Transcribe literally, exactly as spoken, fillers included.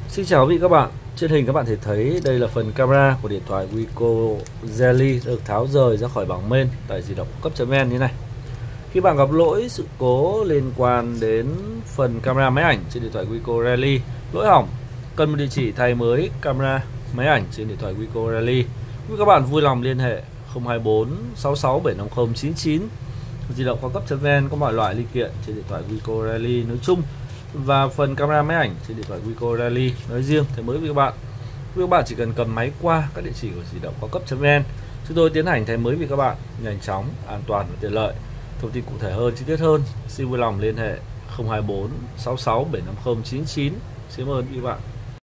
Xin chào quý vị các bạn. Trên hình các bạn thể thấy đây là phần camera của điện thoại Wiko Jelly được tháo rời ra khỏi bảng main tại di động cấp.vn như này. Khi bạn gặp lỗi sự cố liên quan đến phần camera máy ảnh trên điện thoại Wiko Jelly, lỗi hỏng, cần một địa chỉ thay mới camera máy ảnh trên điện thoại Wiko Jelly, quý các bạn vui lòng liên hệ không hai bốn sáu sáu bảy năm không chín chín. Di động cao cấp.vn có mọi loại linh kiện trên điện thoại Wiko Jelly nói chung và phần camera máy ảnh trên điện thoại Wiko Jelly nói riêng thì mới với các bạn. Quý các bạn chỉ cần cầm máy qua các địa chỉ của di động cao cấp.vn, chúng tôi tiến hành thay mới với các bạn nhanh chóng, an toàn và tiện lợi. Thông tin cụ thể hơn, chi tiết hơn, xin vui lòng liên hệ không hai bốn sáu sáu bảy năm không chín chín. Xin ơn quý bạn.